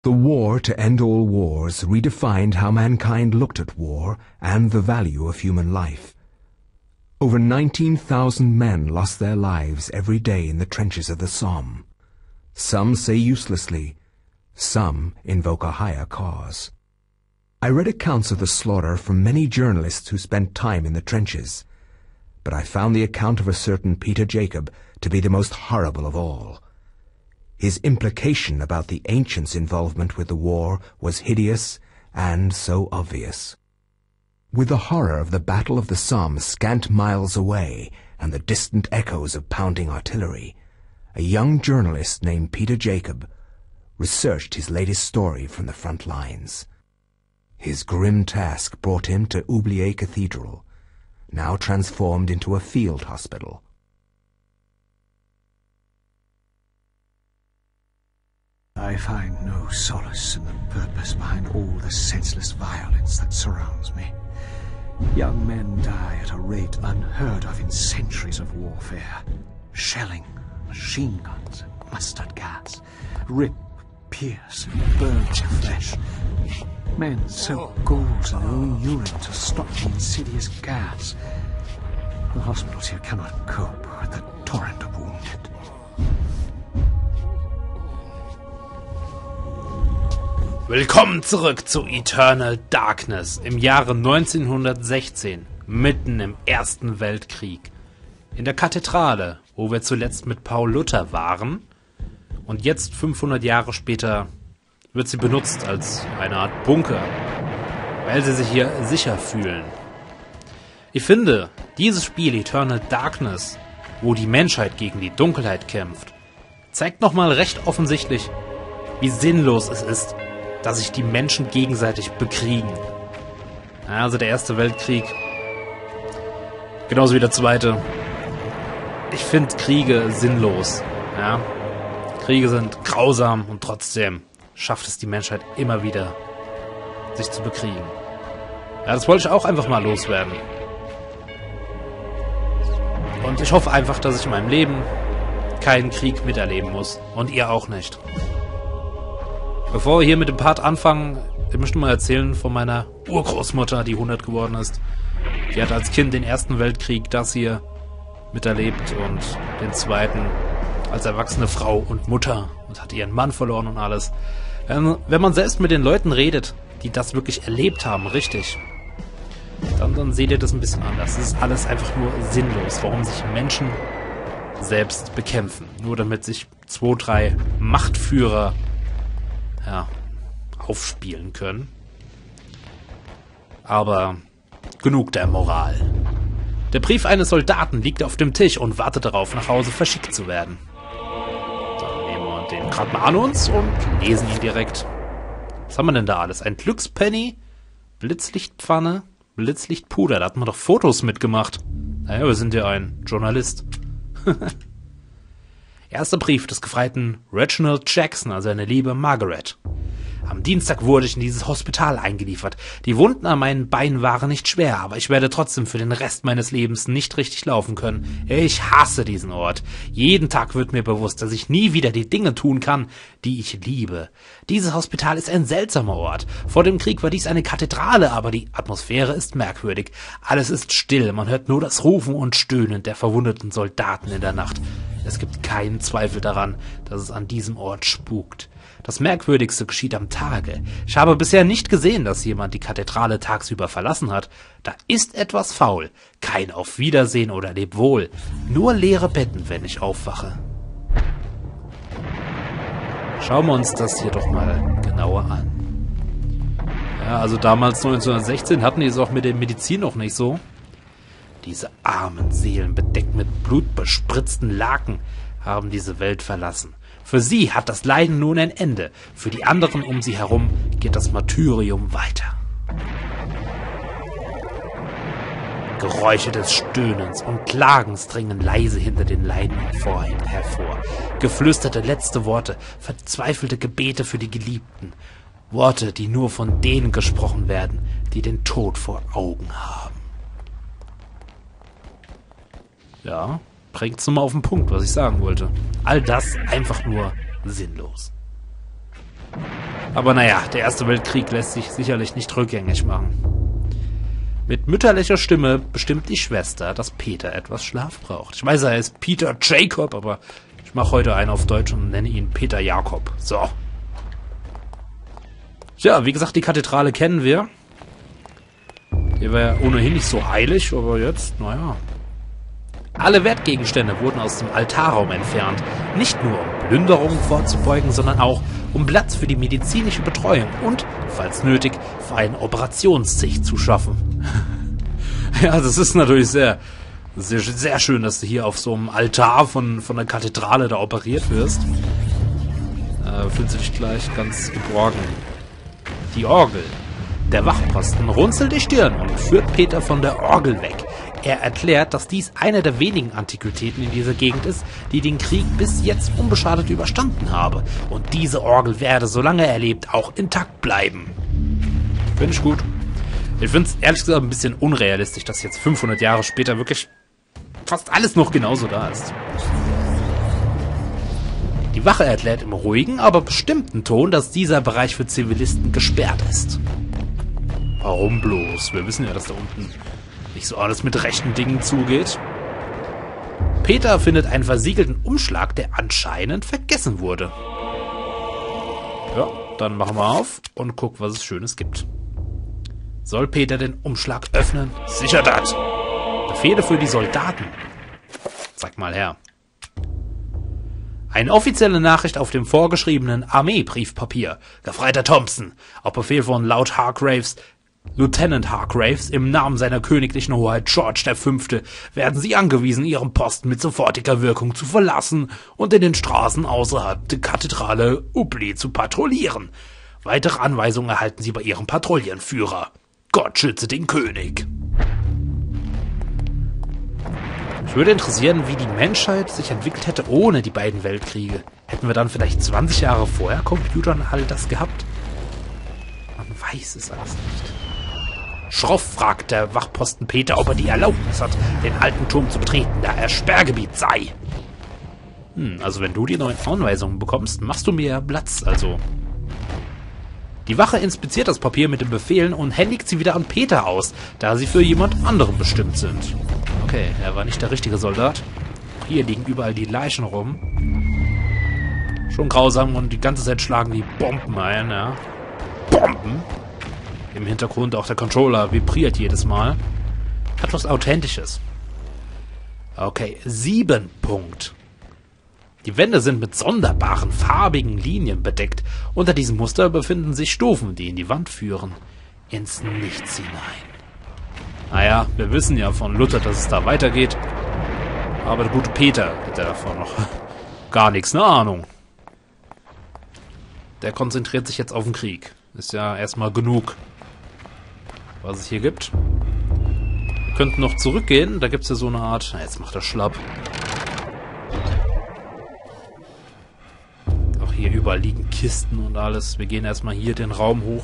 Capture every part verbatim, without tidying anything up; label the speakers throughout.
Speaker 1: The war to end all wars redefined how mankind looked at war and the value of human life. Over nineteen thousand men lost their lives every day in the trenches of the Somme. Some say uselessly, some invoke a higher cause. I read accounts of the slaughter from many journalists who spent time in the trenches, but I found the account of a certain Peter Jacob to be the most horrible of all. His implication about the ancients' involvement with the war was hideous and so obvious. With the horror of the Battle of the Somme scant miles away and the distant echoes of pounding artillery, a young journalist named Peter Jacob researched his latest story from the front lines. His grim task brought him to Oublier Cathedral, now transformed into a field hospital.
Speaker 2: I find no solace in the purpose behind all the senseless violence that surrounds me. Young men die at a rate unheard of in centuries of warfare. Shelling, machine guns, mustard gas, rip, pierce, burn your flesh. Men soak gauze in their own urine to stop the insidious gas. The hospitals here cannot cope with the torrent of wounded.
Speaker 3: Willkommen zurück zu Eternal Darkness im Jahre neunzehnhundertsechzehn, mitten im Ersten Weltkrieg. In der Kathedrale, wo wir zuletzt mit Paul Luther waren, und jetzt fünfhundert Jahre später wird sie benutzt als eine Art Bunker, weil sie sich hier sicher fühlen. Ich finde, dieses Spiel Eternal Darkness, wo die Menschheit gegen die Dunkelheit kämpft, zeigt nochmal recht offensichtlich, wie sinnlos es ist, dass sich die Menschen gegenseitig bekriegen. Ja, also der Erste Weltkrieg, genauso wie der Zweite. Ich finde Kriege sinnlos. Ja? Kriege sind grausam und trotzdem schafft es die Menschheit immer wieder, sich zu bekriegen. Ja, das wollte ich auch einfach mal loswerden. Und ich hoffe einfach, dass ich in meinem Leben keinen Krieg miterleben muss. Und ihr auch nicht. Bevor wir hier mit dem Part anfangen, ich möchte mal erzählen von meiner Urgroßmutter, die hundert geworden ist. Die hat als Kind den Ersten Weltkrieg, das hier, miterlebt und den Zweiten als erwachsene Frau und Mutter und hat ihren Mann verloren und alles. Wenn, wenn man selbst mit den Leuten redet, die das wirklich erlebt haben, richtig, dann, dann seht ihr das ein bisschen anders. Es ist alles einfach nur sinnlos, warum sich Menschen selbst bekämpfen. Nur damit sich zwei, drei Machtführer ja, aufspielen können. Aber genug der Moral. Der Brief eines Soldaten liegt auf dem Tisch und wartet darauf, nach Hause verschickt zu werden. Dann nehmen wir den gerade mal an uns und lesen ihn direkt. Was haben wir denn da alles? Ein Glückspenny, Blitzlichtpfanne, Blitzlichtpuder. Da hat man doch Fotos mitgemacht. Naja, wir sind ja ein Journalist. Erster Brief des Gefreiten Reginald Jackson an seine liebe Margaret. Am Dienstag wurde ich in dieses Hospital eingeliefert. Die Wunden an meinen Beinen waren nicht schwer, aber ich werde trotzdem für den Rest meines Lebens nicht richtig laufen können. Ich hasse diesen Ort. Jeden Tag wird mir bewusst, dass ich nie wieder die Dinge tun kann, die ich liebe. Dieses Hospital ist ein seltsamer Ort. Vor dem Krieg war dies eine Kathedrale, aber die Atmosphäre ist merkwürdig. Alles ist still, man hört nur das Rufen und Stöhnen der verwundeten Soldaten in der Nacht. Es gibt keinen Zweifel daran, dass es an diesem Ort spukt. Das Merkwürdigste geschieht am Tage. Ich habe bisher nicht gesehen, dass jemand die Kathedrale tagsüber verlassen hat. Da ist etwas faul. Kein Auf Wiedersehen oder Leb wohl. Nur leere Betten, wenn ich aufwache. Schauen wir uns das hier doch mal genauer an. Ja, also damals neunzehnhundertsechzehn hatten die es auch mit der Medizin noch nicht so. Diese armen Seelen, bedeckt mit blutbespritzten Laken, haben diese Welt verlassen. Für sie hat das Leiden nun ein Ende. Für die anderen um sie herum geht das Martyrium weiter. Geräusche des Stöhnens und Klagens dringen leise hinter den leinenen Vorhängen hervor. Geflüsterte letzte Worte, verzweifelte Gebete für die Geliebten. Worte, die nur von denen gesprochen werden, die den Tod vor Augen haben. Ja, bringt's nochmal auf den Punkt, was ich sagen wollte. All das einfach nur sinnlos. Aber naja, der Erste Weltkrieg lässt sich sicherlich nicht rückgängig machen. Mit mütterlicher Stimme bestimmt die Schwester, dass Peter etwas Schlaf braucht. Ich weiß, er ist Peter Jacob, aber ich mache heute einen auf Deutsch und nenne ihn Peter Jakob. So. Ja, wie gesagt, die Kathedrale kennen wir. Die war ja ohnehin nicht so heilig, aber jetzt, naja. Alle Wertgegenstände wurden aus dem Altarraum entfernt. Nicht nur um Plünderungen vorzubeugen, sondern auch um Platz für die medizinische Betreuung und, falls nötig, für einen Operationstisch zu schaffen. Ja, das ist natürlich sehr, sehr, sehr schön, dass du hier auf so einem Altar von, von der Kathedrale da operiert wirst. Äh, fühlst du dich gleich ganz geborgen. Die Orgel. Der Wachposten runzelt die Stirn und führt Peter von der Orgel weg. Er erklärt, dass dies eine der wenigen Antiquitäten in dieser Gegend ist, die den Krieg bis jetzt unbeschadet überstanden habe. Und diese Orgel werde, solange er lebt, auch intakt bleiben. Finde ich gut. Ich finde es ehrlich gesagt ein bisschen unrealistisch, dass jetzt fünfhundert Jahre später wirklich fast alles noch genauso da ist. Die Wache erklärt im ruhigen, aber bestimmten Ton, dass dieser Bereich für Zivilisten gesperrt ist. Warum bloß? Wir wissen ja, dass da unten nicht so alles mit rechten Dingen zugeht. Peter findet einen versiegelten Umschlag, der anscheinend vergessen wurde. Ja, dann machen wir auf und gucken, was es Schönes gibt. Soll Peter den Umschlag öffnen? Sicher das! Befehle für die Soldaten. Zeig mal her. Eine offizielle Nachricht auf dem vorgeschriebenen Armeebriefpapier. Gefreiter Thompson, auf Befehl von Lord Hargraves, Lieutenant Hargraves, im Namen seiner königlichen Hoheit George der Fünfte, werden Sie angewiesen, Ihren Posten mit sofortiger Wirkung zu verlassen und in den Straßen außerhalb der Kathedrale Ubli zu patrouillieren. Weitere Anweisungen erhalten Sie bei Ihrem Patrouillenführer. Gott schütze den König. Mich würde interessieren, wie die Menschheit sich entwickelt hätte ohne die beiden Weltkriege. Hätten wir dann vielleicht zwanzig Jahre vorher Computer und all das gehabt? Man weiß es alles nicht. Schroff fragt der Wachposten Peter, ob er die Erlaubnis hat, den alten Turm zu betreten, da er Sperrgebiet sei. Hm, also wenn du die neuen Anweisungen bekommst, machst du mir Platz, also. Die Wache inspiziert das Papier mit den Befehlen und händigt sie wieder an Peter aus, da sie für jemand anderen bestimmt sind. Okay, er war nicht der richtige Soldat. Hier liegen überall die Leichen rum. Schon grausam und die ganze Zeit schlagen die Bomben ein, ja. Bomben! Im Hintergrund auch der Controller vibriert jedes Mal. Hat was Authentisches. Okay, sieben Punkt. Die Wände sind mit sonderbaren, farbigen Linien bedeckt. Unter diesem Muster befinden sich Stufen, die in die Wand führen. Ins Nichts hinein. Naja, wir wissen ja von Luther, dass es da weitergeht. Aber der gute Peter hat ja davon noch gar nichts, eine Ahnung. Der konzentriert sich jetzt auf den Krieg. Ist ja erstmal genug, was es hier gibt. Wir könnten noch zurückgehen. Da gibt es ja so eine Art... Na, jetzt macht er schlapp. Auch hier überall liegen Kisten und alles. Wir gehen erstmal hier den Raum hoch.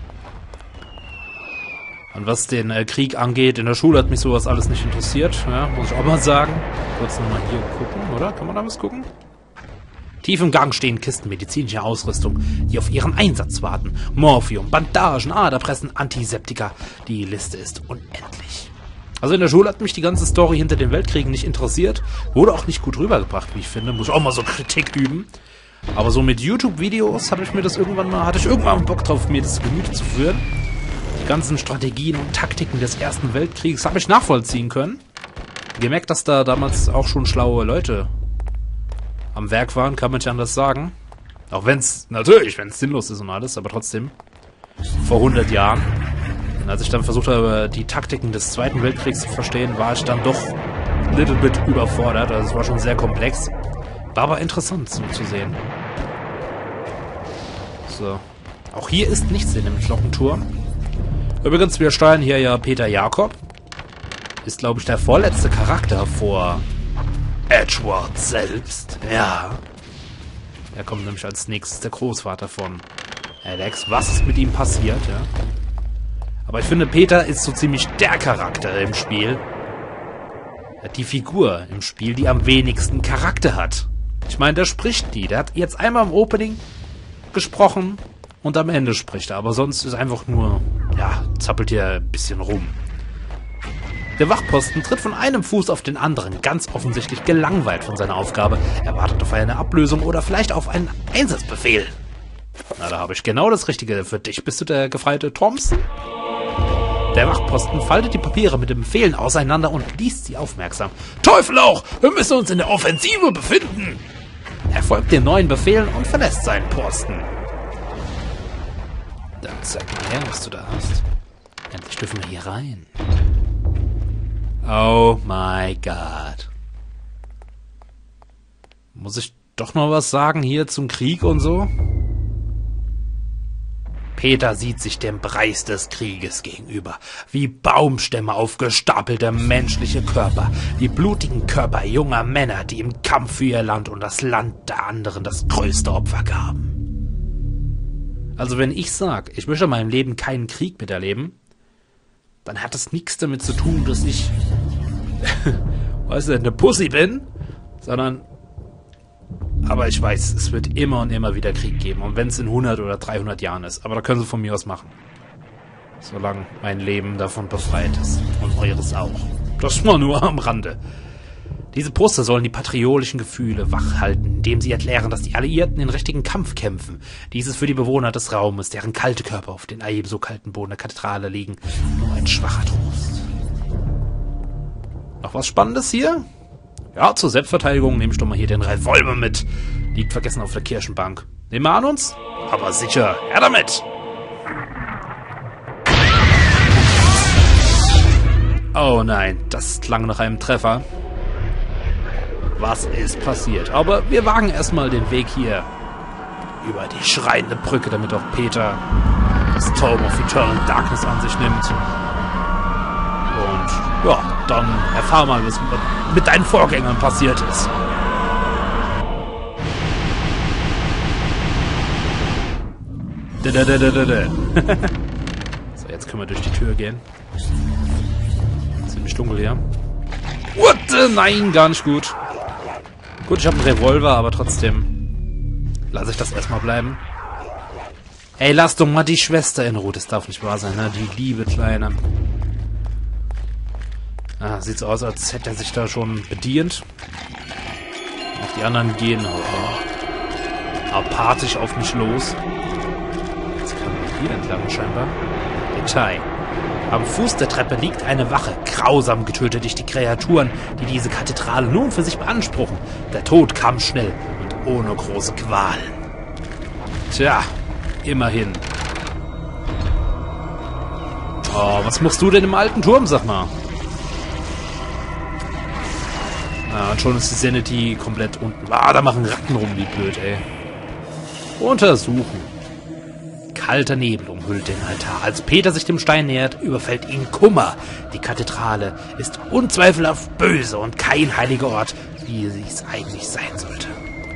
Speaker 3: Und was den äh, Krieg angeht, in der Schule hat mich sowas alles nicht interessiert. Ja, muss ich auch mal sagen. Kurz nochmal hier gucken, oder? Kann man da was gucken? Tief im Gang stehen Kisten medizinischer Ausrüstung, die auf ihren Einsatz warten. Morphium, Bandagen, Aderpressen, Antiseptika. Die Liste ist unendlich. Also in der Schule hat mich die ganze Story hinter den Weltkriegen nicht interessiert. Wurde auch nicht gut rübergebracht, wie ich finde. Muss ich auch mal so Kritik üben. Aber so mit YouTube-Videos habe ich mir das irgendwann mal, hatte ich irgendwann Bock drauf, mir das zu Gemüte zu führen. Die ganzen Strategien und Taktiken des Ersten Weltkriegs habe ich nachvollziehen können. Gemerkt, dass da damals auch schon schlaue Leute am Werk waren, kann man nicht anders sagen. Auch wenn es, natürlich, wenn es sinnlos ist und alles, aber trotzdem. Vor hundert Jahren. Und als ich dann versucht habe, die Taktiken des Zweiten Weltkriegs zu verstehen, war ich dann doch ein little bit überfordert. Also es war schon sehr komplex. War aber interessant so zu sehen. So. Auch hier ist nichts in dem Glockenturm. Übrigens, wir steuern hier ja Peter Jakob. Ist, glaube ich, der vorletzte Charakter vor Edgeworth selbst. Ja. Er kommt nämlich als nächstes, der Großvater von Alex. Was ist mit ihm passiert, ja? Aber ich finde, Peter ist so ziemlich der Charakter im Spiel. Die Figur im Spiel, die am wenigsten Charakter hat. Ich meine, der spricht die. Der hat jetzt einmal im Opening gesprochen. und am Ende spricht er. Aber sonst ist einfach nur, ja, zappelt hier ein bisschen rum. Der Wachposten tritt von einem Fuß auf den anderen, ganz offensichtlich gelangweilt von seiner Aufgabe. Er wartet auf eine Ablösung oder vielleicht auf einen Einsatzbefehl. Na, da habe ich genau das Richtige für dich. Bist du der Gefreite Thompson? Der Wachposten faltet die Papiere mit den Befehlen auseinander und liest sie aufmerksam. Teufel auch! Wir müssen uns in der Offensive befinden! Er folgt den neuen Befehlen und verlässt seinen Posten. Dann zeig mal her, was du da hast. Endlich dürfen wir hier rein. Oh my God. Muss ich doch noch was sagen hier zum Krieg und so? Peter sieht sich dem Preis des Krieges gegenüber, wie Baumstämme aufgestapelte menschliche Körper, die blutigen Körper junger Männer, die im Kampf für ihr Land und das Land der anderen das größte Opfer gaben. Also wenn ich sage, ich möchte in meinem Leben keinen Krieg miterleben, dann hat das nichts damit zu tun, dass ich, weißt du, eine Pussy bin, sondern... Aber ich weiß, es wird immer und immer wieder Krieg geben. Und wenn es in hundert oder dreihundert Jahren ist. Aber da können sie von mir aus machen. Solange mein Leben davon befreit ist. Und eures auch. Das mal nur am Rande. Diese Poster sollen die patriotischen Gefühle wachhalten, indem sie erklären, dass die Alliierten den richtigen Kampf kämpfen. Dies ist für die Bewohner des Raumes, deren kalte Körper auf den ebenso kalten Boden der Kathedrale liegen, nur ein schwacher Trost. Noch was Spannendes hier? Ja, zur Selbstverteidigung nehme ich doch mal hier den Revolver mit. Liegt vergessen auf der Kirchenbank. Nehmen wir an uns? Aber sicher, her damit! Oh nein, das klang nach einem Treffer. Was ist passiert? Aber wir wagen erstmal den Weg hier über die schreiende Brücke, damit auch Peter das Tome of Eternal Darkness an sich nimmt. Und ja, dann erfahr mal, was mit deinen Vorgängern passiert ist. So, jetzt können wir durch die Tür gehen. Ziemlich dunkel hier. What? Nein, gar nicht gut. Gut, ich habe einen Revolver, aber trotzdem lasse ich das erstmal bleiben. Ey, lass doch mal die Schwester in Ruhe. Das darf nicht wahr sein, ne? Die liebe Kleine. Ah, sieht so aus, als hätte er sich da schon bedient. Auch die anderen gehen oh, apathisch auf mich los. Jetzt können wir hier entlang scheinbar. Detail. Am Fuß der Treppe liegt eine Wache. Grausam getötet durch die Kreaturen, die diese Kathedrale nun für sich beanspruchen. Der Tod kam schnell und ohne große Qualen. Tja, immerhin. Oh, was machst du denn im alten Turm, sag mal? Ah, und schon ist die Sanity komplett unten. Ah, da machen Ratten rum, wie blöd, ey. Untersuchen. Kalter Nebel umhüllt den Altar. Als Peter sich dem Stein nähert, überfällt ihn Kummer. Die Kathedrale ist unzweifelhaft böse und kein heiliger Ort, wie sie es eigentlich sein sollte.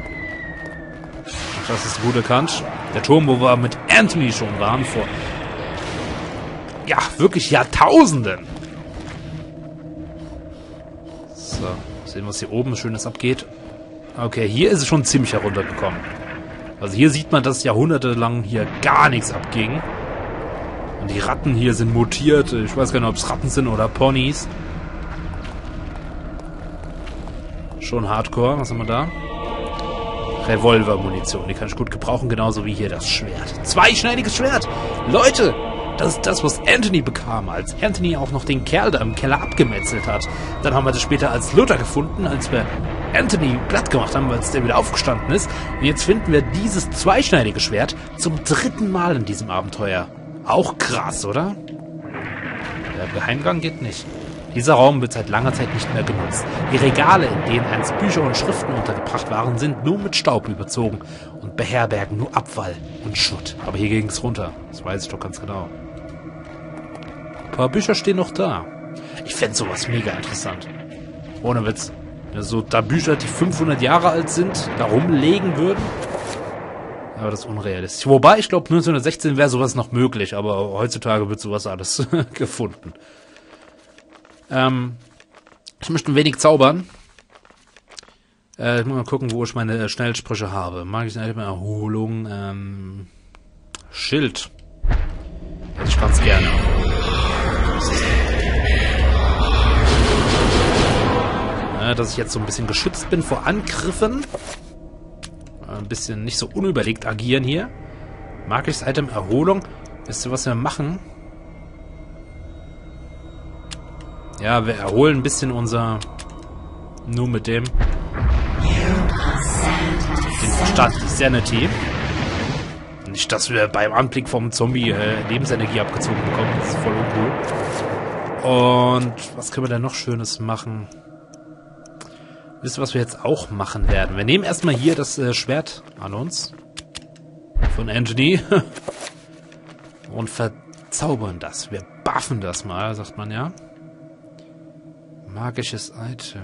Speaker 3: Das ist gut erkannt. Der Turm, wo wir mit Anthony schon waren, vor... ja, wirklich Jahrtausenden. So. Sehen, was hier oben Schönes abgeht. Okay, hier ist es schon ziemlich heruntergekommen. Also hier sieht man, dass jahrhundertelang hier gar nichts abging. Und die Ratten hier sind mutiert. Ich weiß gar nicht, ob es Ratten sind oder Ponys. Schon Hardcore. Was haben wir da? Revolvermunition. Die kann ich gut gebrauchen, genauso wie hier das Schwert. Zweischneidiges Schwert! Leute! Das ist das, was Anthony bekam, als Anthony auch noch den Kerl da im Keller abgemetzelt hat. Dann haben wir das später als Luther gefunden, als wir Anthony platt gemacht haben, als der wieder aufgestanden ist. Und jetzt finden wir dieses zweischneidige Schwert zum dritten Mal in diesem Abenteuer. Auch krass, oder? Der Geheimgang geht nicht. Dieser Raum wird seit langer Zeit nicht mehr genutzt. Die Regale, in denen einst Bücher und Schriften untergebracht waren, sind nur mit Staub überzogen und beherbergen nur Abfall und Schutt. Aber hier ging es runter. Das weiß ich doch ganz genau. Ein paar Bücher stehen noch da. Ich fände sowas mega interessant. Ohne Witz. Ja, so da Bücher, die fünfhundert Jahre alt sind, da rumlegen würden. Aber das ist unrealistisch. Wobei, ich glaube, neunzehnhundertsechzehn wäre sowas noch möglich, aber heutzutage wird sowas alles gefunden. Ähm, ich möchte ein wenig zaubern. Äh, ich muss mal gucken, wo ich meine Schnellsprüche habe. Magische Erholung, ähm, Schild. Hätte ich ganz gerne. Ja, dass ich jetzt so ein bisschen geschützt bin vor Angriffen. Ein bisschen nicht so unüberlegt agieren hier. Magisches Item Erholung. Wisst ihr, was wir machen? Ja, wir erholen ein bisschen unser... Nur mit dem... Den Verstand, die Sanity. Nicht, dass wir beim Anblick vom Zombie äh, Lebensenergie abgezogen bekommen. Das ist voll uncool. Und was können wir denn noch Schönes machen? Wisst ihr, was wir jetzt auch machen werden? Wir nehmen erstmal hier das äh, Schwert an uns. Von Anthony. Und verzaubern das. Wir buffen das mal, sagt man ja. Magisches Item.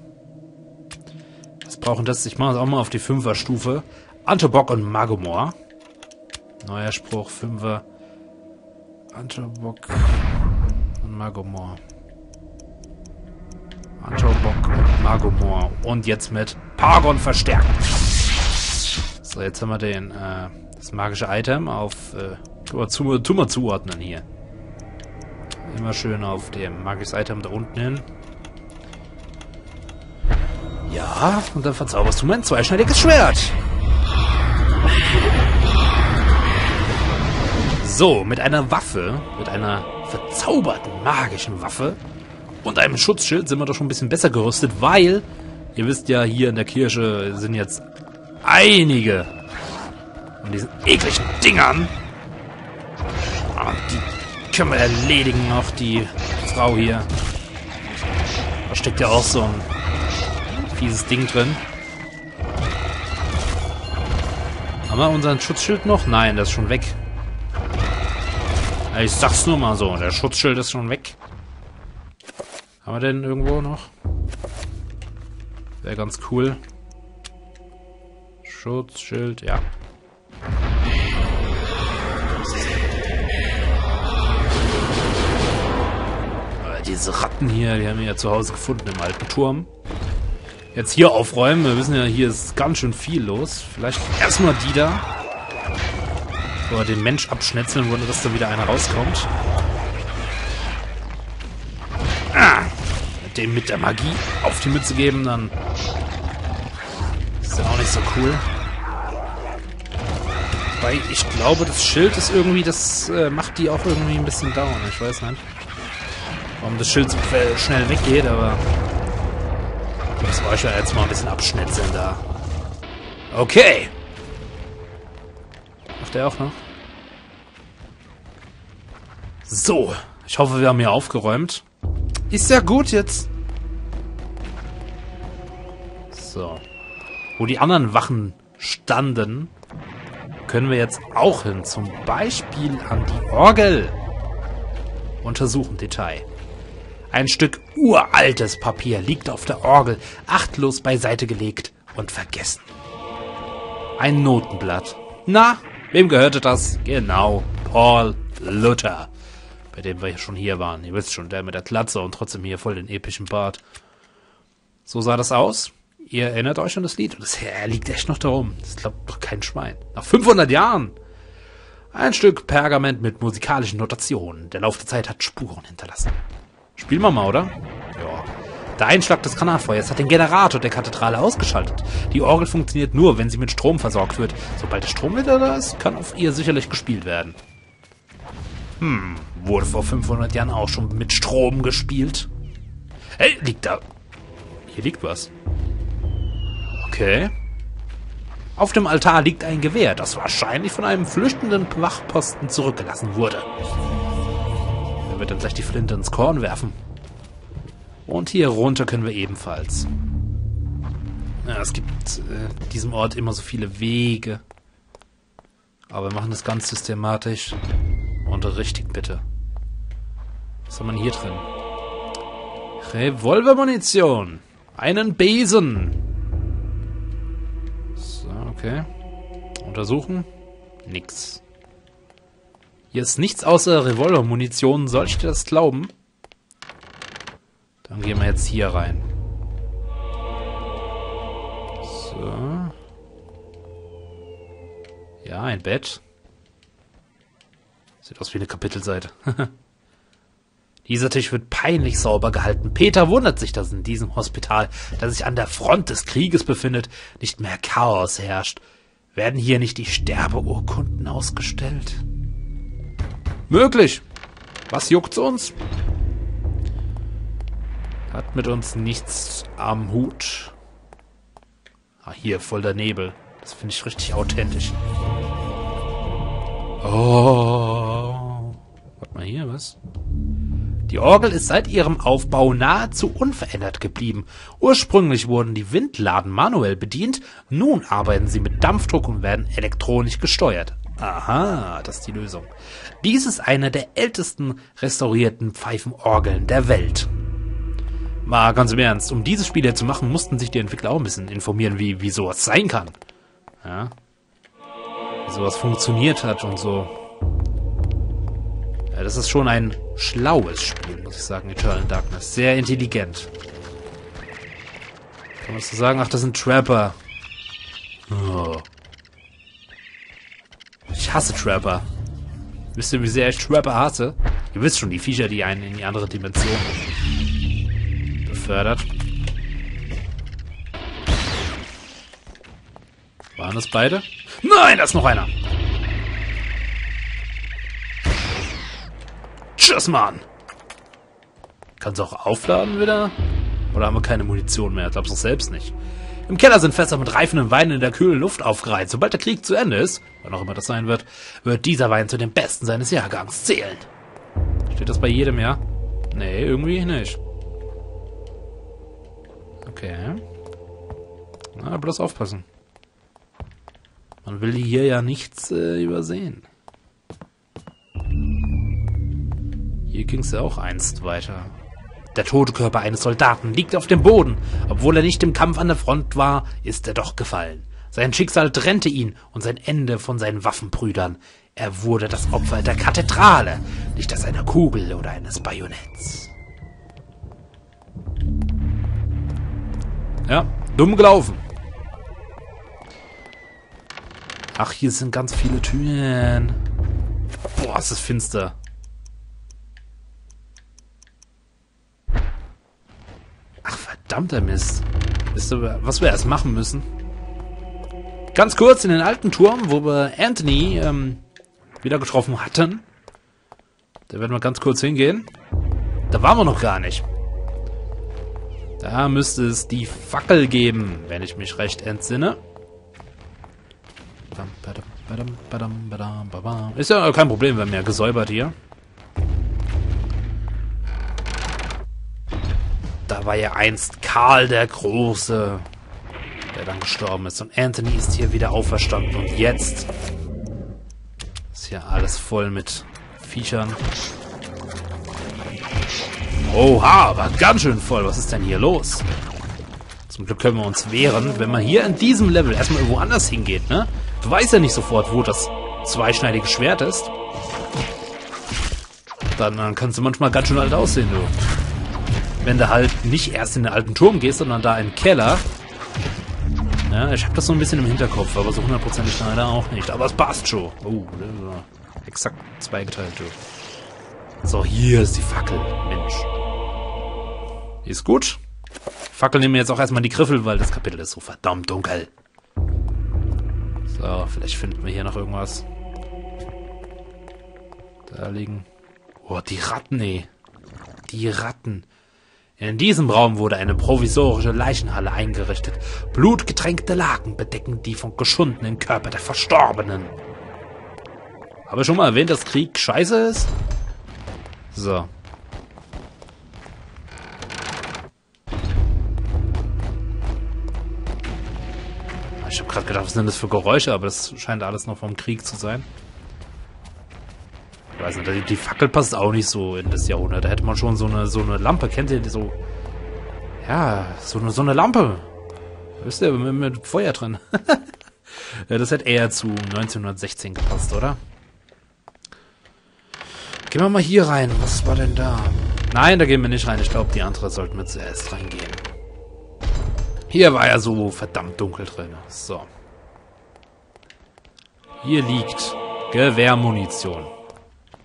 Speaker 3: Was brauchen das? Ich mache es auch mal auf die Fünfer-Stufe. Antobok und Magomor. Neuer Spruch, Fünfer. Antobok und Magomor. Antobok und Magomor. Und jetzt mit Paragon verstärkt. So, jetzt haben wir den, äh, das magische Item auf, äh, tu mal, zu, tu mal zuordnen hier. Immer schön auf dem magisches Item da unten hin. Ja, und dann verzauberst du mein zweischneidiges Schwert. So, mit einer Waffe, mit einer verzauberten magischen Waffe und einem Schutzschild sind wir doch schon ein bisschen besser gerüstet, weil, ihr wisst ja, hier in der Kirche sind jetzt einige von diesen ekligen Dingern. Und die können wir erledigen, auch die Frau hier. Da steckt ja auch so ein fieses Ding drin. Haben wir unseren Schutzschild noch? Nein, das ist schon weg. Ich sag's nur mal so, der Schutzschild ist schon weg. Haben wir denn irgendwo noch? Wäre ganz cool. Schutzschild, ja. Diese Ratten hier, die haben wir ja zu Hause gefunden im alten Turm. Jetzt hier aufräumen. Wir wissen ja, hier ist ganz schön viel los. Vielleicht erstmal die da. Oder den Mensch abschnetzeln, wo dass da wieder einer rauskommt. Ah, mit dem mit der Magie auf die Mütze geben, dann ist ja auch nicht so cool. Weil ich glaube, das Schild ist irgendwie, das äh, macht die auch irgendwie ein bisschen down. Ich weiß nicht, warum das Schild so schnell weggeht, aber das war ich ja jetzt mal ein bisschen abschnetzeln da. Okay. Macht der auch noch? So. Ich hoffe, wir haben hier aufgeräumt. Ist ja gut jetzt. So. Wo die anderen Wachen standen, können wir jetzt auch hin. Zum Beispiel an die Orgel. Untersuchen Detail. Ein Stück uraltes Papier liegt auf der Orgel, achtlos beiseite gelegt und vergessen. Ein Notenblatt. Na, wem gehörte das? Genau, Paul Luther, bei dem wir schon hier waren. Ihr wisst schon, der mit der Glatze und trotzdem hier voll den epischen Bart. So sah das aus. Ihr erinnert euch an das Lied? Und das, er liegt echt noch da rum. Das glaubt doch kein Schwein. Nach fünfhundert Jahren. Ein Stück Pergament mit musikalischen Notationen. Der Lauf der Zeit hat Spuren hinterlassen. Spielen wir mal, oder? Ja. Der Einschlag des Granatfeuers hat den Generator der Kathedrale ausgeschaltet. Die Orgel funktioniert nur, wenn sie mit Strom versorgt wird. Sobald der Strom wieder da ist, kann auf ihr sicherlich gespielt werden. Hm, wurde vor fünfhundert Jahren auch schon mit Strom gespielt? Hey, liegt da... Hier liegt was. Okay. Auf dem Altar liegt ein Gewehr, das wahrscheinlich von einem flüchtenden Wachposten zurückgelassen wurde. Er wird dann gleich die Flinte ins Korn werfen. Und hier runter können wir ebenfalls. Ja, es gibt äh, diesem Ort immer so viele Wege. Aber wir machen das ganz systematisch. Und richtig bitte. Was haben wir hier drin? Revolvermunition. Einen Besen. So, okay. Untersuchen. Nix. Hier ist nichts außer Revolvermunition. Soll ich dir das glauben? Dann gehen wir jetzt hier rein. So. Ja, ein Bett. Sieht aus wie eine Kapitelseite. Dieser Tisch wird peinlich sauber gehalten. Peter wundert sich, dass in diesem Hospital, das sich an der Front des Krieges befindet, nicht mehr Chaos herrscht. Werden hier nicht die Sterbeurkunden ausgestellt? Möglich. Was juckt's uns? Hat mit uns nichts am Hut. Ah, hier, voll der Nebel. Das finde ich richtig authentisch. Oh. Warte mal hier, was? Die Orgel ist seit ihrem Aufbau nahezu unverändert geblieben. Ursprünglich wurden die Windladen manuell bedient, nun arbeiten sie mit Dampfdruck und werden elektronisch gesteuert. Aha, das ist die Lösung. Dies ist eine der ältesten restaurierten Pfeifenorgeln der Welt. Mal ganz im Ernst, um diese Spiele zu machen, mussten sich die Entwickler auch ein bisschen informieren, wie, wie sowas sein kann. Ja? Wie sowas funktioniert hat und so. Ja, das ist schon ein schlaues Spiel, muss ich sagen, Eternal Darkness. Sehr intelligent. Kann man so sagen? Ach, das sind Trapper. Oh. Ich hasse Trapper. Wisst ihr, wie sehr ich Trapper hasse? Ihr wisst schon, die Viecher, die einen in die andere Dimension befördert. Waren das beide? Nein, da ist noch einer. Tschüss, Mann. Kannst du auch aufladen wieder? Oder haben wir keine Munition mehr? Ich glaub's doch selbst nicht. Im Keller sind Fässer mit reifendem Wein in der kühlen Luft aufgereiht. Sobald der Krieg zu Ende ist, wann auch immer das sein wird, wird dieser Wein zu den besten seines Jahrgangs zählen. Steht das bei jedem, ja? Nee, irgendwie nicht. Okay. Na, bloß aufpassen. Man will hier ja nichts äh, übersehen. Hier ging es ja auch einst weiter. Der tote Körper eines Soldaten liegt auf dem Boden. Obwohl er nicht im Kampf an der Front war, ist er doch gefallen. Sein Schicksal trennte ihn und sein Ende von seinen Waffenbrüdern. Er wurde das Opfer der Kathedrale, nicht das einer Kugel oder eines Bajonetts. Ja, dumm gelaufen. Ach, hier sind ganz viele Türen. Boah, ist das finster. Ach, verdammter Mist. Wisst ihr, was wir erst machen müssen? Ganz kurz in den alten Turm, wo wir Anthony ähm, wieder getroffen hatten. Da werden wir ganz kurz hingehen. Da waren wir noch gar nicht. Da müsste es die Fackel geben, wenn ich mich recht entsinne. Ist ja kein Problem, wir haben ja gesäubert hier. Da war ja einst Karl der Große, der dann gestorben ist. Und Anthony ist hier wieder auferstanden. Und jetzt ist hier alles voll mit Viechern. Oha, aber ganz schön voll. Was ist denn hier los? Zum Glück können wir uns wehren, wenn man hier in diesem Level erstmal irgendwo anders hingeht, ne? Du weißt ja nicht sofort, wo das zweischneidige Schwert ist. Dann, dann kannst du manchmal ganz schön alt aussehen, du. Wenn du halt nicht erst in den alten Turm gehst, sondern da im Keller. Ja, ich habe das so ein bisschen im Hinterkopf, aber so hundertprozentig leider auch nicht. Aber es passt schon. Oh, das war exakt zweigeteilt, du. So, hier ist die Fackel. Mensch. Die ist gut. Fackel nehmen wir jetzt auch erstmal die Griffel, weil das Kapitel ist so verdammt dunkel. So, vielleicht finden wir hier noch irgendwas. Da liegen... Oh, die Ratten, ey. Die Ratten. In diesem Raum wurde eine provisorische Leichenhalle eingerichtet. Blutgetränkte Laken bedecken die von geschundenen Körper der Verstorbenen. Habe ich schon mal erwähnt, dass Krieg scheiße ist? So. Ich habe gerade gedacht, was sind das für Geräusche, aber das scheint alles noch vom Krieg zu sein. Ich weiß nicht, die Fackel passt auch nicht so in das Jahrhundert. Da hätte man schon so eine, so eine Lampe, kennt ihr die so? Ja, so eine, so eine Lampe. Wisst ihr, mit, mit Feuer drin. Ja, das hätte eher zu neunzehnhundertsechzehn gepasst, oder? Gehen wir mal hier rein. Was war denn da? Nein, da gehen wir nicht rein. Ich glaube, die andere sollten wir zuerst reingehen. Hier war ja so verdammt dunkel drin. So. Hier liegt Gewehrmunition.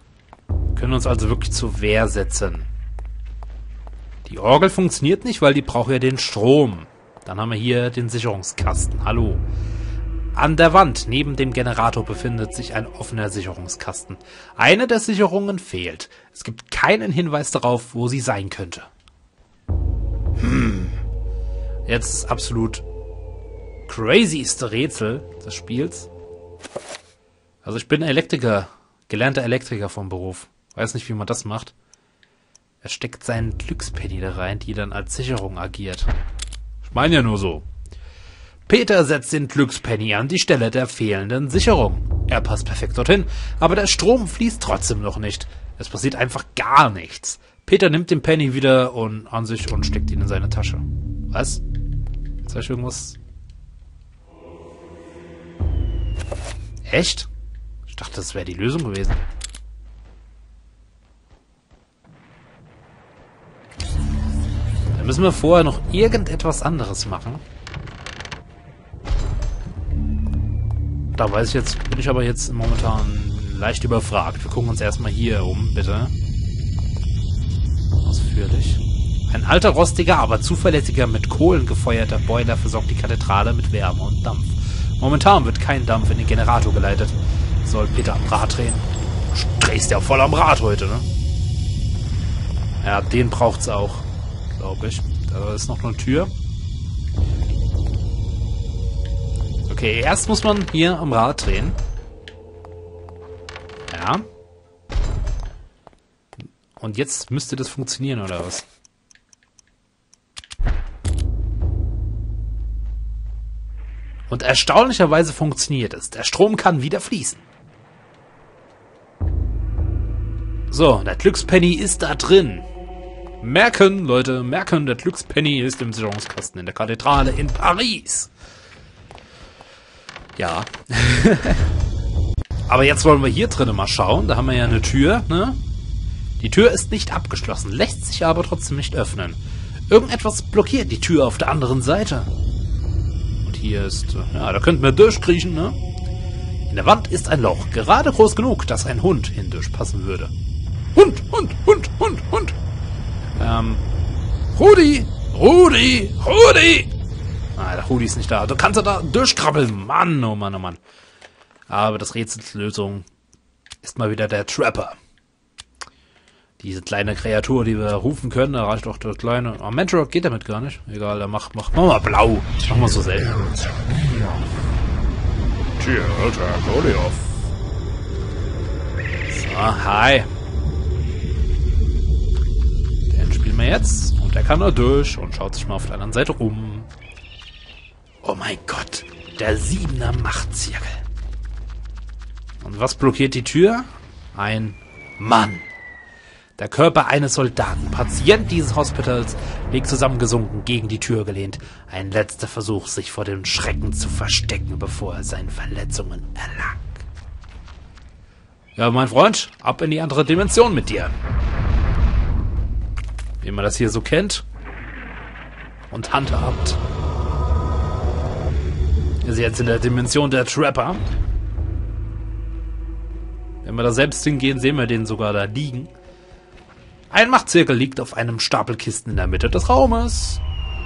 Speaker 3: können uns also wirklich zur Wehr setzen. Die Orgel funktioniert nicht, weil die braucht ja den Strom. Dann haben wir hier den Sicherungskasten. Hallo. An der Wand neben dem Generator befindet sich ein offener Sicherungskasten. Eine der Sicherungen fehlt. Es gibt keinen Hinweis darauf, wo sie sein könnte. Hm. Jetzt ist absolut crazyste Rätsel des Spiels. Also ich bin Elektriker, gelernter Elektriker vom Beruf. Weiß nicht, wie man das macht. Er steckt seinen Glückspenny da rein, die dann als Sicherung agiert. Ich meine ja nur so. Peter setzt den Glückspenny an die Stelle der fehlenden Sicherung. Er passt perfekt dorthin, aber der Strom fließt trotzdem noch nicht. Es passiert einfach gar nichts. Peter nimmt den Penny wieder und an sich und steckt ihn in seine Tasche. Was? Jetzt habe ich irgendwas... Echt? Ich dachte, das wäre die Lösung gewesen. Da müssen wir vorher noch irgendetwas anderes machen. Da weiß ich jetzt, bin ich aber jetzt momentan leicht überfragt. Wir gucken uns erstmal hier um, bitte. Ausführlich. Ein alter, rostiger, aber zuverlässiger, mit Kohlen gefeuerter Boiler versorgt die Kathedrale mit Wärme und Dampf. Momentan wird kein Dampf in den Generator geleitet. Soll Peter am Rad drehen? Du drehst ja voll am Rad heute, ne? Ja, den braucht's auch, glaube ich. Da ist noch eine Tür. Okay, erst muss man hier am Rad drehen. Ja. Und jetzt müsste das funktionieren, oder was? Und erstaunlicherweise funktioniert es. Der Strom kann wieder fließen. So, der Glückspenny ist da drin. Merken, Leute, merken, der Glückspenny ist im Sicherungskasten in der Kathedrale in Paris. Ja. Aber jetzt wollen wir hier drinnen mal schauen. Da haben wir ja eine Tür, ne? Die Tür ist nicht abgeschlossen, lässt sich aber trotzdem nicht öffnen. Irgendetwas blockiert die Tür auf der anderen Seite. Und hier ist... Ja, da könnten wir durchkriechen, ne? In der Wand ist ein Loch, gerade groß genug, dass ein Hund hindurch passen würde. Hund, Hund, Hund, Hund, Hund. Ähm... Rudi! Rudi! Rudi! Ah, der Rudi ist nicht da. Du kannst ja da durchkrabbeln. Mann, oh Mann, oh Mann. Aber das Rätselslösung ist mal wieder der Trapper. Diese kleine Kreatur, die wir rufen können, da reicht doch der kleine... Oh, Mantarok geht damit gar nicht. Egal, der macht... Mach, mach mal blau. Das machen wir so selten. Tja, Alter, Goliath. So, hi. Den spielen wir jetzt. Und der kann da durch und schaut sich mal auf der anderen Seite um. Oh mein Gott, der Siebener Machtzirkel. Und was blockiert die Tür? Ein Mann. Der Körper eines Soldaten, Patient dieses Hospitals, liegt zusammengesunken, gegen die Tür gelehnt. Ein letzter Versuch, sich vor dem Schrecken zu verstecken, bevor er seinen Verletzungen erlag. Ja, mein Freund, ab in die andere Dimension mit dir. Wie man das hier so kennt und handhabt. Wir sind jetzt in der Dimension der Trapper. Wenn wir da selbst hingehen, sehen wir den sogar da liegen. Ein Machtzirkel liegt auf einem Stapel Kisten in der Mitte des Raumes.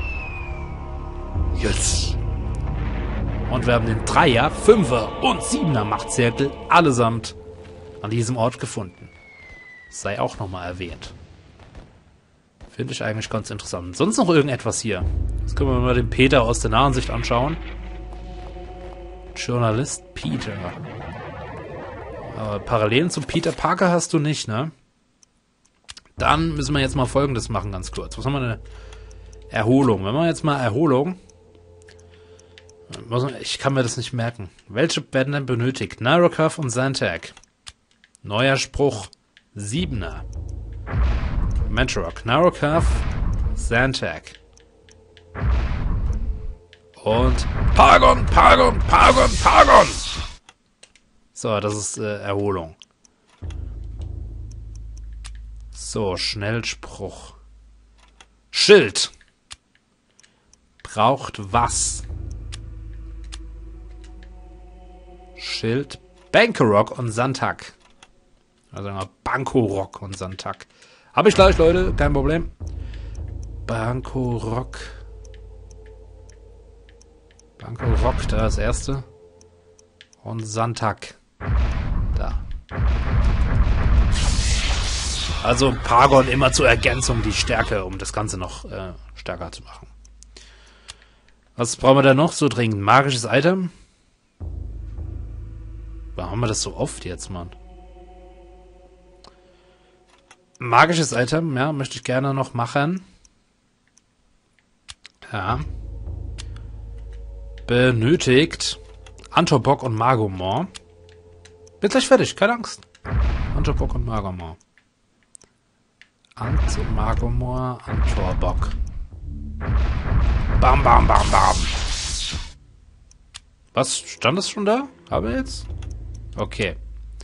Speaker 3: Yes. Und wir haben den Dreier, Fünfer und Siebener Machtzirkel allesamt an diesem Ort gefunden. Das sei auch nochmal erwähnt. Finde ich eigentlich ganz interessant. Sonst noch irgendetwas hier? Jetzt können wir mal den Peter aus der nahen Sicht anschauen. Journalist Peter. Aber Parallelen zu Peter Parker hast du nicht, ne? Dann müssen wir jetzt mal Folgendes machen, ganz kurz. Was haben wir denn? Erholung. Wenn wir jetzt mal Erholung... Ich kann mir das nicht merken. Welche werden denn benötigt? Narrowcuff und Zantac. Neuer Spruch. Siebener. Mantarok. Narrowcuff. Zantac. Und Paragon, Paragon, Paragon, Paragon! So, das ist äh, Erholung. So, Schnellspruch. Schild. Braucht was? Schild. Bankerok und Zantac. Also Banco Rock und Santak. Hab ich gleich, Leute, kein Problem. Banco Rock. Banco Rock, da das erste. Und Santak. Da. Also Paragon immer zur Ergänzung die Stärke, um das Ganze noch äh, stärker zu machen. Was brauchen wir da noch so dringend? Magisches Item? Warum haben wir das so oft jetzt, Mann? Magisches Item, ja, möchte ich gerne noch machen. Ja. Benötigt Antobok und Magomor. Bin gleich fertig, keine Angst. Antobok und Magomor. Ant Magomor, Antobok. Bam, bam, bam, bam. Was, stand das schon da? Haben wir jetzt? Okay.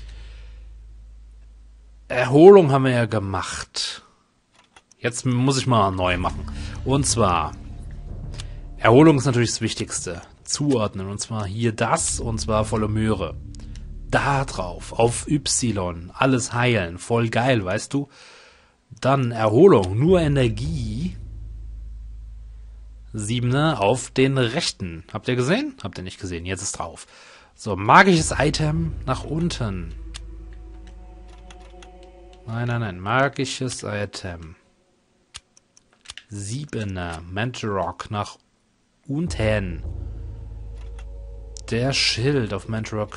Speaker 3: Erholung haben wir ja gemacht. Jetzt muss ich mal neu machen. Und zwar, Erholung ist natürlich das Wichtigste. Zuordnen. Und zwar hier das, und zwar volle Möhre. Da drauf, auf Y. Alles heilen. Voll geil, weißt du? Dann Erholung, nur Energie. Siebener auf den rechten. Habt ihr gesehen? Habt ihr nicht gesehen. Jetzt ist drauf. So, magisches Item nach unten. Nein, nein, nein. Magisches Item. Siebener. Mantarok nach unten. Der Schild auf Mantarok.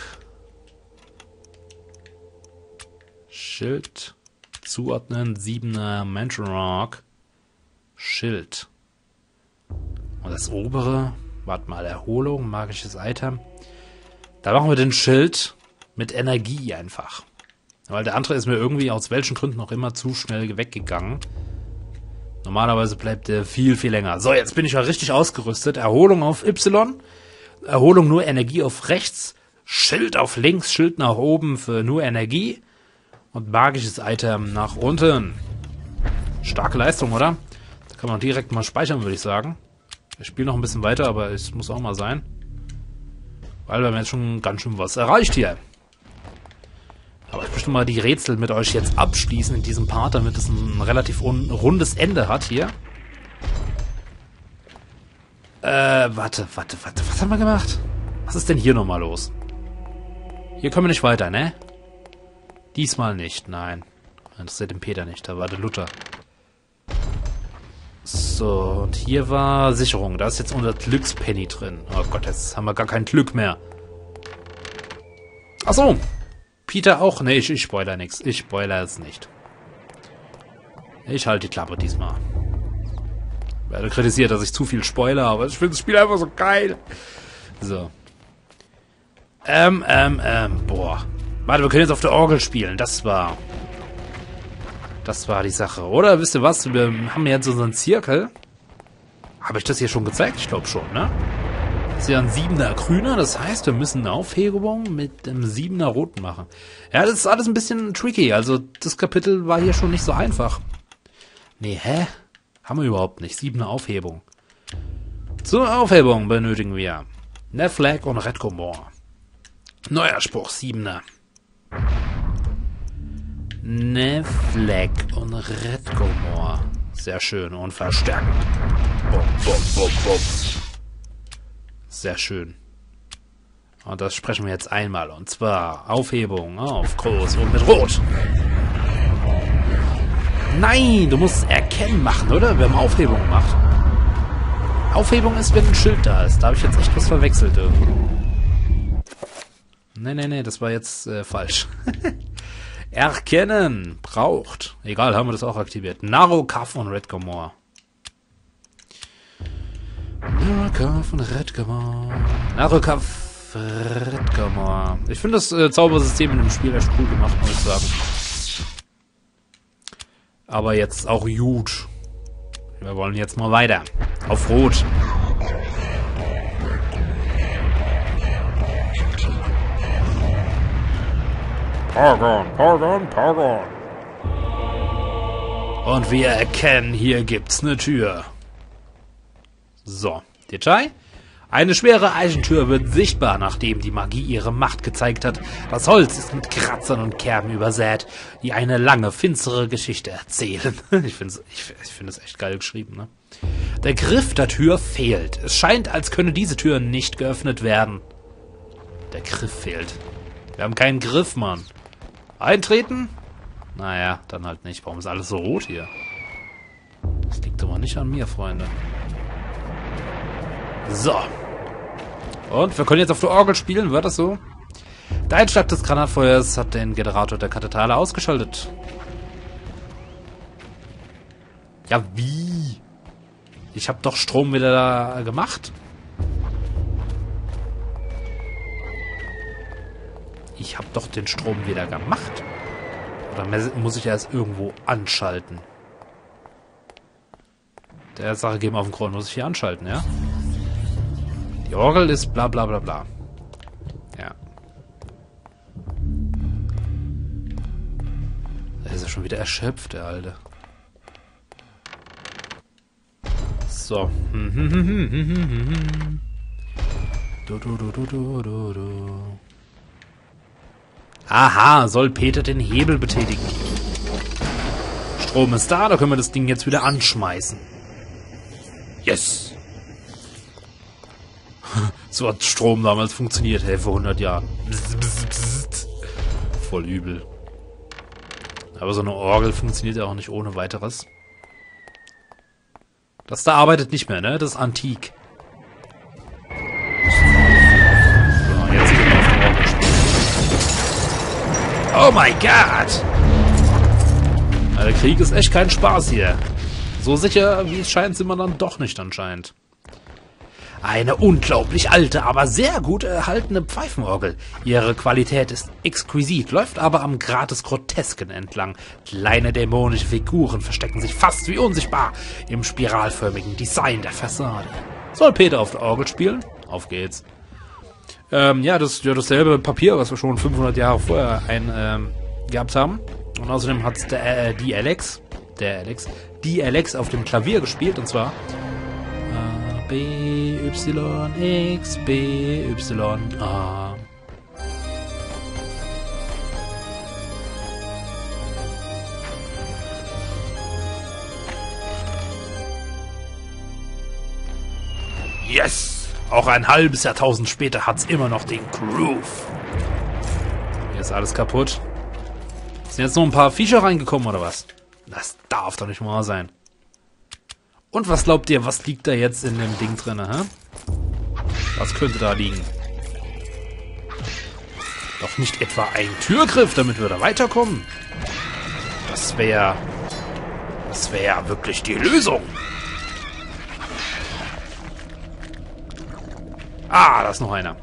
Speaker 3: Schild. Zuordnen. Siebener. Mantarok. Schild. Und das obere. Warte mal. Erholung. Magisches Item. Da machen wir den Schild mit Energie einfach. Weil der andere ist mir irgendwie aus welchen Gründen auch immer zu schnell weggegangen. Normalerweise bleibt der viel, viel länger. So, jetzt bin ich ja richtig ausgerüstet. Erholung auf Y. Erholung nur Energie auf rechts. Schild auf links. Schild nach oben für nur Energie. Und magisches Item nach unten. Starke Leistung, oder? Da kann man direkt mal speichern, würde ich sagen. Ich spiele noch ein bisschen weiter, aber es muss auch mal sein. Weil wir haben jetzt schon ganz schön was erreicht hier. Aber ich möchte mal die Rätsel mit euch jetzt abschließen in diesem Part, damit es ein relativ rundes Ende hat hier. Äh, warte, warte, warte. Was haben wir gemacht? Was ist denn hier nochmal los? Hier können wir nicht weiter, ne? Diesmal nicht, nein. Interessiert den Peter nicht, da war der Luther. So, und hier war Sicherung. Da ist jetzt unser Glückspenny drin. Oh Gott, jetzt haben wir gar kein Glück mehr. Ach so. Peter auch? Ne, ich, ich spoiler nichts. Ich spoiler es nicht. Ich halte die Klappe diesmal. Ich werde kritisiert, dass ich zu viel spoiler, aber ich finde das Spiel einfach so geil. So. Ähm, ähm, ähm, boah. Warte, wir können jetzt auf der Orgel spielen. Das war... Das war die Sache. Oder, wisst ihr was? Wir haben jetzt unseren Zirkel. Habe ich das hier schon gezeigt? Ich glaube schon, ne? Das ist ja ein siebener grüner. Das heißt, wir müssen eine Aufhebung mit einem siebener roten machen. Ja, das ist alles ein bisschen tricky. Also, das Kapitel war hier schon nicht so einfach. Nee, hä? Haben wir überhaupt nicht. Siebener Aufhebung. Zur Aufhebung benötigen wir Neflag und Redgomor. Neuer Spruch, siebener. Neflag und Redgomor. Sehr schön. Und verstärken. Bum, bum, bum, bum. Sehr schön. Und das sprechen wir jetzt einmal. Und zwar Aufhebung auf groß und mit Rot. Nein, du musst Erkennen machen, oder? Wir haben Aufhebung gemacht. Aufhebung ist, wenn ein Schild da ist. Da habe ich jetzt echt was verwechselt irgendwie. Nee, nee, nee, das war jetzt äh, falsch. Erkennen braucht. Egal, haben wir das auch aktiviert. Narrokaff und Redgomor. Narrokaff und Redgomor. Narrokaff, Redgomor. Ich finde das äh, Zaubersystem in dem Spiel echt cool gemacht, muss ich sagen. Aber jetzt auch gut. Wir wollen jetzt mal weiter. Auf Rot. Paragon, Paragon, Paragon. Und wir erkennen, hier gibt's eine Tür. So, Detail. Eine schwere Eichentür wird sichtbar, nachdem die Magie ihre Macht gezeigt hat. Das Holz ist mit Kratzern und Kerben übersät, die eine lange, finstere Geschichte erzählen. Ich finde es ich, ich find echt geil geschrieben, ne? Der Griff der Tür fehlt. Es scheint, als könne diese Tür nicht geöffnet werden. Der Griff fehlt. Wir haben keinen Griff, Mann. Eintreten? Naja, dann halt nicht. Warum ist alles so rot hier? Das liegt aber nicht an mir, Freunde. So. Und wir können jetzt auf der Orgel spielen, war das so? Der Einschlag des Granatfeuers hat den Generator der Kathedrale ausgeschaltet. Ja, wie? Ich habe doch Strom wieder da gemacht. Ich habe doch den Strom wieder gemacht. Oder muss ich erst irgendwo anschalten? Der Sache geben auf den Grund, muss ich hier anschalten, ja? Die Orgel ist bla bla bla bla. Ja. Er ist ja schon wieder erschöpft, der Alte. So. Du, du, du, du, du, du, du. Aha, soll Peter den Hebel betätigen. Strom ist da, da können wir das Ding jetzt wieder anschmeißen. Yes! So hat Strom damals funktioniert, hey, vor hundert Jahren. Bzz, bzz, bzz. Voll übel. Aber so eine Orgel funktioniert ja auch nicht ohne weiteres. Das da arbeitet nicht mehr, ne? Das ist antik. So, jetzt gehen wir auf die Orgel spielen. Oh mein Gott! Ja, der Krieg ist echt kein Spaß hier. So sicher, wie es scheint, sind wir dann doch nicht anscheinend. Eine unglaublich alte, aber sehr gut erhaltene Pfeifenorgel. Ihre Qualität ist exquisit, läuft aber am Grad des Grotesken entlang. Kleine dämonische Figuren verstecken sich fast wie unsichtbar im spiralförmigen Design der Fassade. Soll Peter auf der Orgel spielen? Auf geht's. Ähm, ja, das ist ja dasselbe Papier, was wir schon fünfhundert Jahre vorher ein, ähm, gehabt haben. Und außerdem hat der, äh, die Alex, der Alex, die Alex auf dem Klavier gespielt, und zwar B, Y, X, B, Y, A. Yes! Auch ein halbes Jahrtausend später hat's immer noch den Groove. Hier ist alles kaputt. Sind jetzt noch ein paar Viecher reingekommen, oder was? Das darf doch nicht wahr sein. Und was glaubt ihr, was liegt da jetzt in dem Ding drin, hä? Was könnte da liegen? Doch nicht etwa ein Türgriff, damit wir da weiterkommen? Das wäre... Das wäre wirklich die Lösung. Ah, da ist noch einer.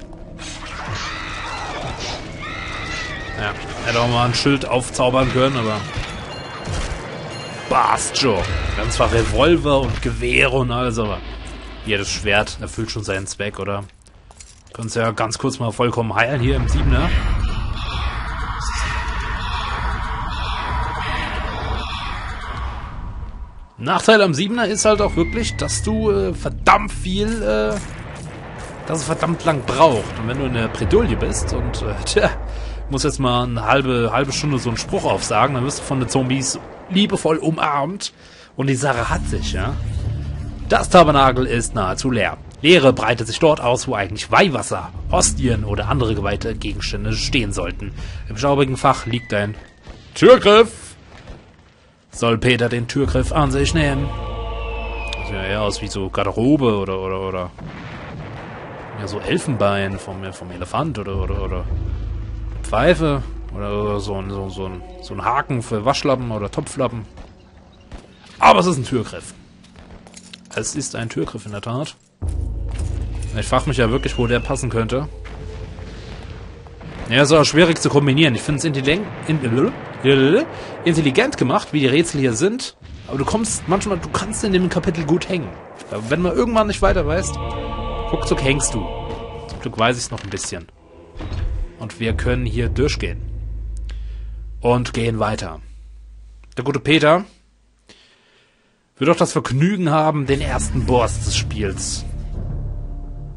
Speaker 3: Ja, hätte auch mal ein Schild aufzaubern können, aber... Passt schon. Wir haben zwar Revolver und Gewehre und alles, aber hier das Schwert erfüllt schon seinen Zweck, oder? Können uns ja ganz kurz mal vollkommen heilen hier im Siebener. Nachteil am Siebener ist halt auch wirklich, dass du äh, verdammt viel, äh, dass es verdammt lang braucht. Und wenn du in der Bredouille bist und, äh, tja, muss jetzt mal eine halbe, halbe Stunde so einen Spruch aufsagen, dann wirst du von den Zombies liebevoll umarmt und die Sache hat sich, ja. Das Tabernakel ist nahezu leer. Leere breitet sich dort aus, wo eigentlich Weihwasser, Hostien oder andere geweihte Gegenstände stehen sollten. Im staubigen Fach liegt ein Türgriff. Soll Peter den Türgriff an sich nehmen? Sieht ja eher aus wie so Garderobe oder oder oder ja, so Elfenbein vom, vom Elefant oder oder oder Pfeife. Oder so ein, so, so, ein, so ein Haken für Waschlappen oder Topflappen. Aber es ist ein Türgriff. Es ist ein Türgriff in der Tat. Ich frage mich ja wirklich, wo der passen könnte. Ja, ist auch schwierig zu kombinieren. Ich finde es intelligent, intelligent gemacht, wie die Rätsel hier sind. Aber du kommst manchmal, du kannst in dem Kapitel gut hängen. Wenn man irgendwann nicht weiter weißt, ruckzuck hängst du. Zum Glück weiß ich es noch ein bisschen. Und wir können hier durchgehen. Und gehen weiter. Der gute Peter wird doch das Vergnügen haben, den ersten Boss des Spiels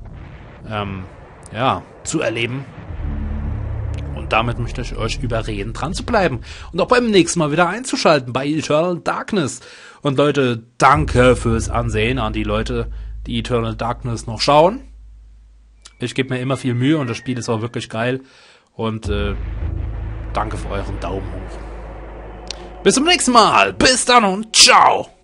Speaker 3: ähm, ja, zu erleben. Und damit möchte ich euch überreden, dran zu bleiben. Und auch beim nächsten Mal wieder einzuschalten bei Eternal Darkness. Und Leute, danke fürs Ansehen an die Leute, die Eternal Darkness noch schauen. Ich gebe mir immer viel Mühe und das Spiel ist auch wirklich geil. Und äh, danke für euren Daumen hoch. Bis zum nächsten Mal. Bis dann und ciao.